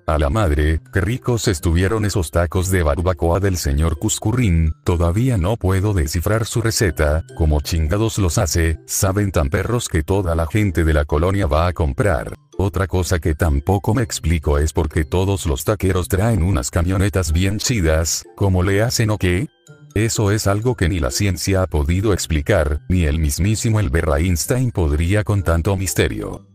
A la madre, qué ricos estuvieron esos tacos de barbacoa del señor Cuscurrín, todavía no puedo descifrar su receta, como chingados los hace, saben tan perros que toda la gente de la colonia va a comprar. Otra cosa que tampoco me explico es por qué todos los taqueros traen unas camionetas bien chidas, ¿cómo le hacen o qué? Eso es algo que ni la ciencia ha podido explicar, ni el mismísimo Albert Einstein podría con tanto misterio.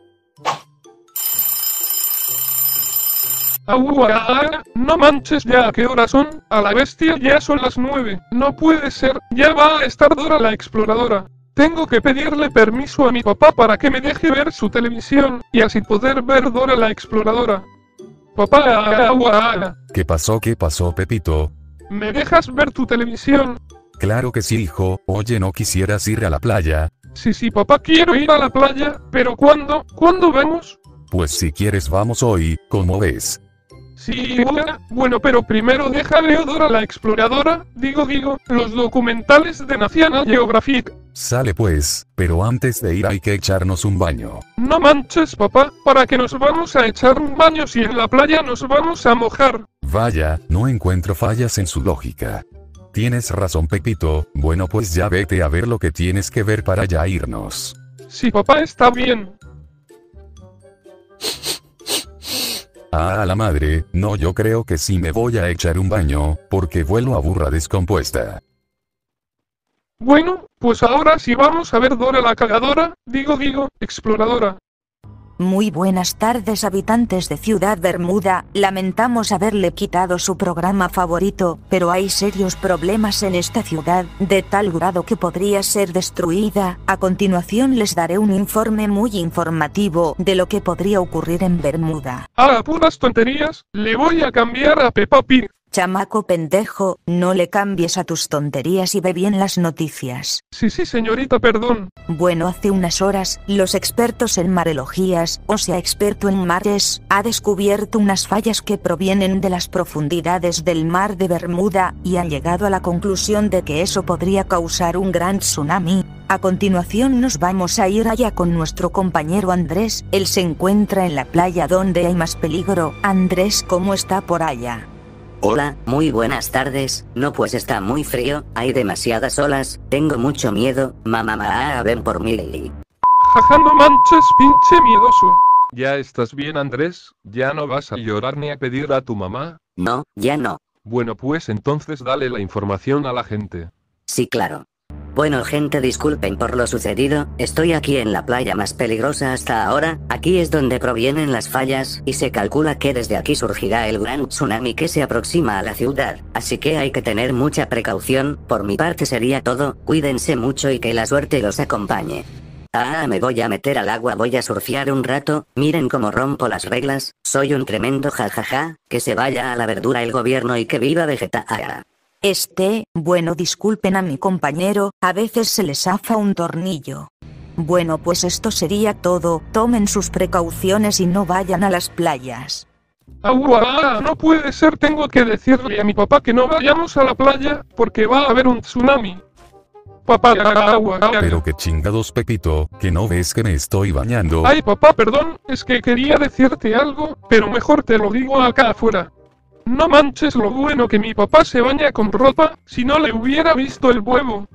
No manches, ya, ¿a qué hora son? A la bestia, ya son las 9. No puede ser, ya va a estar Dora la exploradora. Tengo que pedirle permiso a mi papá para que me deje ver su televisión, y así poder ver Dora la exploradora. Papá, ¿Qué pasó, Pepito? ¿me dejas ver tu televisión? Claro que sí, hijo. Oye, ¿no quisieras ir a la playa? Sí, papá, quiero ir a la playa, pero ¿cuándo? ¿Cuándo vamos? Pues si quieres vamos hoy, ¿cómo ves? Sí, bueno, pero primero déjale Dora la exploradora, digo, los documentales de National Geographic. Sale pues, pero antes de ir hay que echarnos un baño. No manches, papá, ¿para qué nos vamos a echar un baño si en la playa nos vamos a mojar? Vaya, no encuentro fallas en su lógica. Tienes razón, Pepito. Bueno, pues ya vete a ver lo que tienes que ver para ya irnos. Sí, papá, está bien. A la madre, no, yo creo que sí me voy a echar un baño, porque vuelo a burra descompuesta. Bueno, pues ahora sí vamos a ver Dora la cagadora, digo, exploradora. Muy buenas tardes, habitantes de Ciudad Bermuda, lamentamos haberle quitado su programa favorito, pero hay serios problemas en esta ciudad, de tal grado que podría ser destruida. A continuación les daré un informe muy informativo de lo que podría ocurrir en Bermuda. Puras tonterías, le voy a cambiar a Peppa Pig. Chamaco pendejo, no le cambies a tus tonterías y ve bien las noticias. Sí, señorita, perdón. Bueno, hace unas horas, los expertos en marologías, o sea experto en mares, ha descubierto unas fallas que provienen de las profundidades del mar de Bermuda, y han llegado a la conclusión de que eso podría causar un gran tsunami. A continuación nos vamos a ir allá con nuestro compañero Andrés, él se encuentra en la playa donde hay más peligro. Andrés, ¿cómo está por allá? Hola, muy buenas tardes. No, pues está muy frío, hay demasiadas olas, tengo mucho miedo, mamá, ven por mí, Lily. Jaja, no manches, pinche miedoso. ¿Ya estás bien, Andrés? ¿Ya no vas a llorar ni a pedir a tu mamá? No, ya no. Bueno, pues entonces dale la información a la gente. Sí, claro. Bueno, gente, disculpen por lo sucedido, estoy aquí en la playa más peligrosa hasta ahora, aquí es donde provienen las fallas, y se calcula que desde aquí surgirá el gran tsunami que se aproxima a la ciudad, así que hay que tener mucha precaución. Por mi parte sería todo, cuídense mucho y que la suerte los acompañe. Me voy a meter al agua, voy a surfear un rato, miren cómo rompo las reglas, soy un tremendo jajaja, que se vaya a la verdura el gobierno y que viva Vegeta. Bueno, disculpen a mi compañero, a veces se le zafa un tornillo. Bueno, pues esto sería todo, tomen sus precauciones y no vayan a las playas. No puede ser, tengo que decirle a mi papá que no vayamos a la playa, porque va a haber un tsunami. Papá, Pero qué chingados, Pepito, que no ves que me estoy bañando. Ay, papá, perdón, es que quería decirte algo, pero mejor te lo digo acá afuera. No manches lo bueno que mi papá se baña con ropa, si no le hubiera visto el huevo.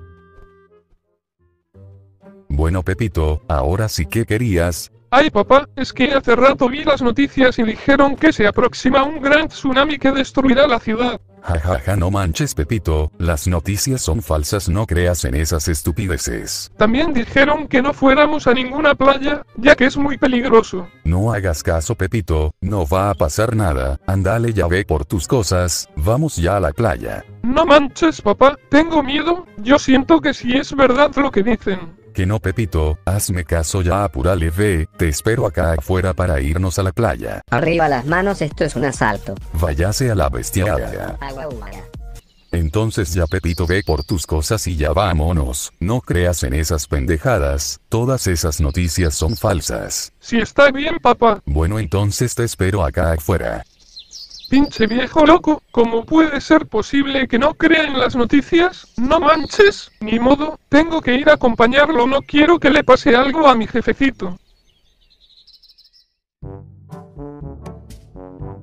Bueno, Pepito, ahora sí que querías. Ay, papá, es que hace rato vi las noticias y dijeron que se aproxima un gran tsunami que destruirá la ciudad. Jajaja, no manches, Pepito, las noticias son falsas, no creas en esas estupideces. También dijeron que no fuéramos a ninguna playa, ya que es muy peligroso. No hagas caso, Pepito, no va a pasar nada, andale, ya ve por tus cosas, vamos ya a la playa. No manches, papá, tengo miedo, yo siento que sí es verdad lo que dicen. Que no, Pepito, hazme caso ya, apúrale, ve, te espero acá afuera para irnos a la playa. Arriba las manos, esto es un asalto. Váyase a la bestiada. Entonces ya, Pepito, ve por tus cosas y ya vámonos, no creas en esas pendejadas, todas esas noticias son falsas. Sí, está bien, papá. Bueno, entonces te espero acá afuera. Pinche viejo loco, ¿cómo puede ser posible que no crea en las noticias? No manches, ni modo, tengo que ir a acompañarlo, no quiero que le pase algo a mi jefecito.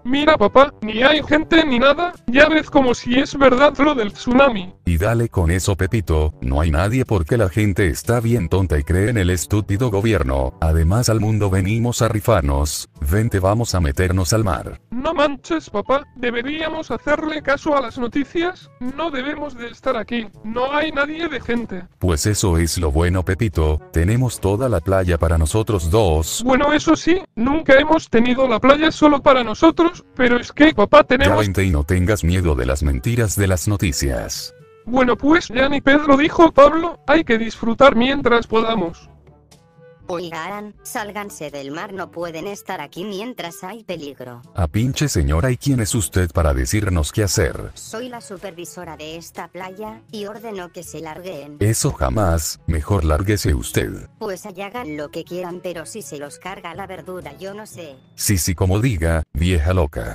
Mira papá, ni hay gente ni nada, ya ves como si es verdad lo del tsunami. Y dale con eso Pepito, no hay nadie porque la gente está bien tonta y cree en el estúpido gobierno, además al mundo venimos a rifarnos, vente vamos a meternos al mar. No manches papá, deberíamos hacerle caso a las noticias, no debemos de estar aquí, no hay nadie de gente. Pues eso es lo bueno Pepito, tenemos toda la playa para nosotros dos. Bueno eso sí, nunca hemos tenido la playa solo para nosotros, pero es que papá Ya tenemos... vente y no tengas miedo de las mentiras de las noticias. Bueno pues ya ni Pedro dijo Pablo, hay que disfrutar mientras podamos. Oigan, sálganse del mar, no pueden estar aquí mientras hay peligro. A pinche señora, ¿y quién es usted para decirnos qué hacer? Soy la supervisora de esta playa, y ordeno que se larguen. Eso jamás, mejor lárguese usted. Pues allá hagan lo que quieran, pero si se los carga la verdura yo no sé. Sí como diga, vieja loca.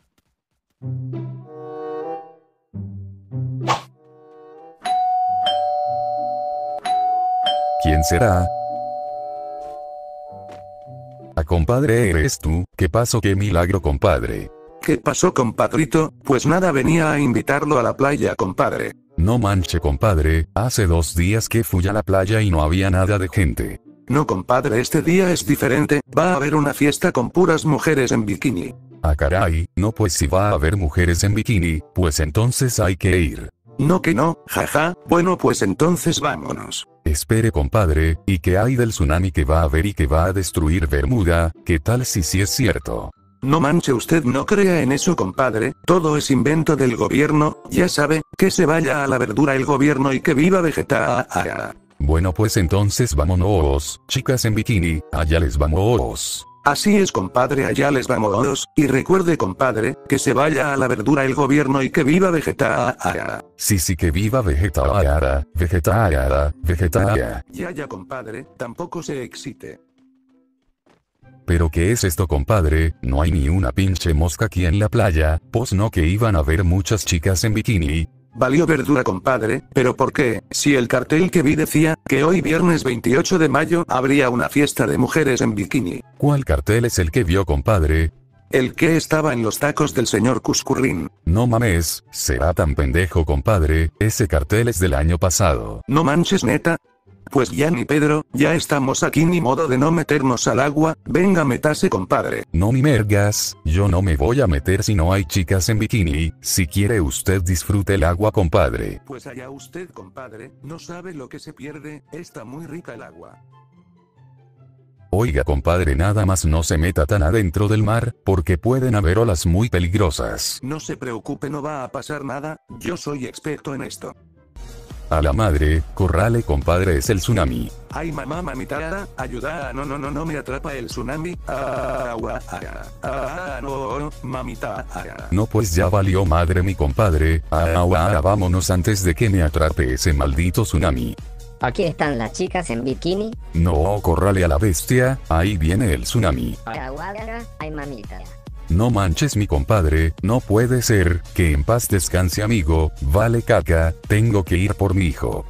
¿Quién será? Compadre, ¿eres tú? ¿Qué pasó? ¿Qué milagro, compadre? ¿Qué pasó, compadrito? Pues nada, venía a invitarlo a la playa, compadre. No manche, compadre, hace 2 días que fui a la playa y no había nada de gente. No, compadre, este día es diferente, va a haber una fiesta con puras mujeres en bikini. Ah caray, no pues si va a haber mujeres en bikini, pues entonces hay que ir. No que no, jaja, bueno pues entonces vámonos. Espere compadre, ¿y qué hay del tsunami que va a haber y que va a destruir Bermuda? ¿Qué tal si sí es cierto? No manche, usted no crea en eso, compadre, todo es invento del gobierno, ya sabe, que se vaya a la verdura el gobierno y que viva Vegeta. Bueno pues entonces vámonos, chicas en bikini, allá les vamos. Así es, compadre, allá les vamos, y recuerde, compadre, que se vaya a la verdura el gobierno y que viva Vegeta. Sí que viva Vegeta, Vegeta. Ya, compadre, tampoco se excite. ¿Pero qué es esto, compadre? No hay ni una pinche mosca aquí en la playa, pues no que iban a ver muchas chicas en bikini. Valió verdura, compadre, pero ¿por qué? Si el cartel que vi decía que hoy viernes 28 de mayo habría una fiesta de mujeres en bikini. ¿Cuál cartel es el que vio, compadre? El que estaba en los tacos del señor Cuscurrín. No mames, será tan pendejo, compadre, ese cartel es del año pasado. No manches, neta. Pues ya ni Pedro, ya estamos aquí, ni modo de no meternos al agua, venga métase, compadre. No ni mergas, yo no me voy a meter si no hay chicas en bikini, si quiere usted disfrute el agua, compadre. Pues allá usted, compadre, no sabe lo que se pierde, está muy rica el agua. Oiga, compadre, nada más no se meta tan adentro del mar, porque pueden haber olas muy peligrosas. No se preocupe, no va a pasar nada, yo soy experto en esto. A la madre, corrale, compadre, es el tsunami. Ay mamá, mamita, ayuda, no me atrapa el tsunami. No, mamita. No pues ya valió madre mi compadre, vámonos antes de que me atrape ese maldito tsunami. Aquí están las chicas en bikini. No, corrale a la bestia, ahí viene el tsunami. Ay mamita. No manches mi compadre, no puede ser, que en paz descanse amigo, vale caca, tengo que ir por mi hijo.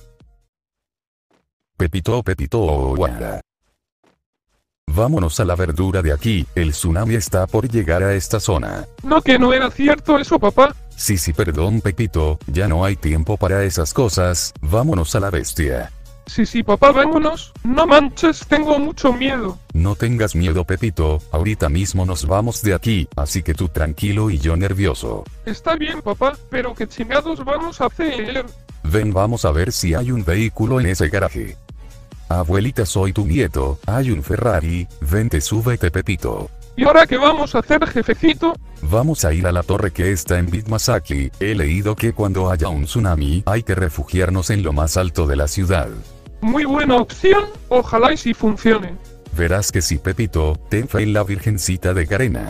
Pepito, guarda. Vámonos a la verdura de aquí, el tsunami está por llegar a esta zona. No que no era cierto eso papá. Sí, perdón Pepito, ya no hay tiempo para esas cosas, vámonos a la bestia. Sí papá, vámonos, no manches, tengo mucho miedo. No tengas miedo Pepito, ahorita mismo nos vamos de aquí, así que tú tranquilo y yo nervioso. Está bien papá, pero ¿qué chingados vamos a hacer? Ven, vamos a ver si hay un vehículo en ese garaje. Abuelita, soy tu nieto, hay un Ferrari, vente, súbete Pepito. ¿Y ahora qué vamos a hacer, jefecito? Vamos a ir a la torre que está en Big Masaki, he leído que cuando haya un tsunami hay que refugiarnos en lo más alto de la ciudad. Muy buena opción, ojalá y si funcione. Verás que sí Pepito, ten fe en la Virgencita de Carena.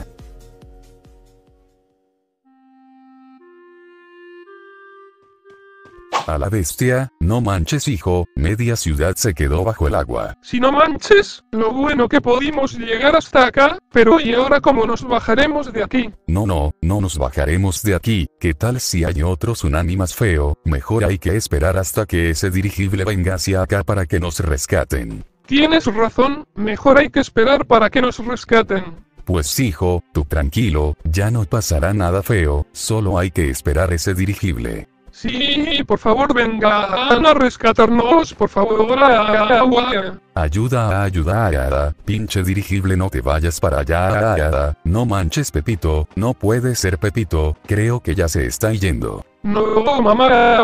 A la bestia, no manches hijo, media ciudad se quedó bajo el agua. Si no manches, lo bueno que pudimos llegar hasta acá, pero ¿y ahora cómo nos bajaremos de aquí? No nos bajaremos de aquí, ¿qué tal si hay otro tsunami más feo? Mejor hay que esperar hasta que ese dirigible venga hacia acá para que nos rescaten. Tienes razón, mejor hay que esperar para que nos rescaten. Pues hijo, tú tranquilo, ya no pasará nada feo, solo hay que esperar ese dirigible. Sí, por favor vengan a rescatarnos, por favor. Ayuda a ayudar, pinche dirigible, no te vayas para allá. No manches Pepito, no puede ser Pepito, creo que ya se está yendo. No, mamá.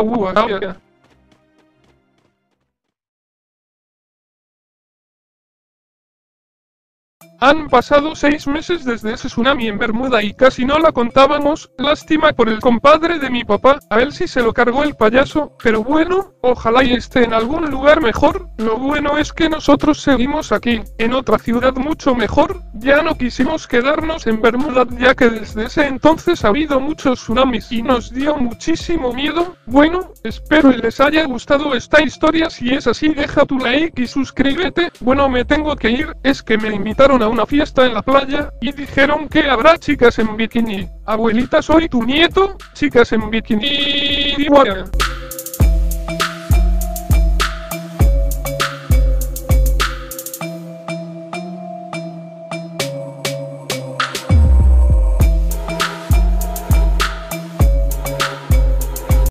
Han pasado 6 meses desde ese tsunami en Bermuda y casi no la contábamos, lástima por el compadre de mi papá, a él sí se lo cargó el payaso, pero bueno, ojalá y esté en algún lugar mejor, lo bueno es que nosotros seguimos aquí, en otra ciudad mucho mejor, ya no quisimos quedarnos en Bermuda ya que desde ese entonces ha habido muchos tsunamis y nos dio muchísimo miedo, bueno, espero y les haya gustado esta historia, si es así deja tu like y suscríbete, bueno me tengo que ir, es que me invitaron a una fiesta en la playa, y dijeron que habrá chicas en bikini. Abuelita, soy tu nieto, chicas en bikini.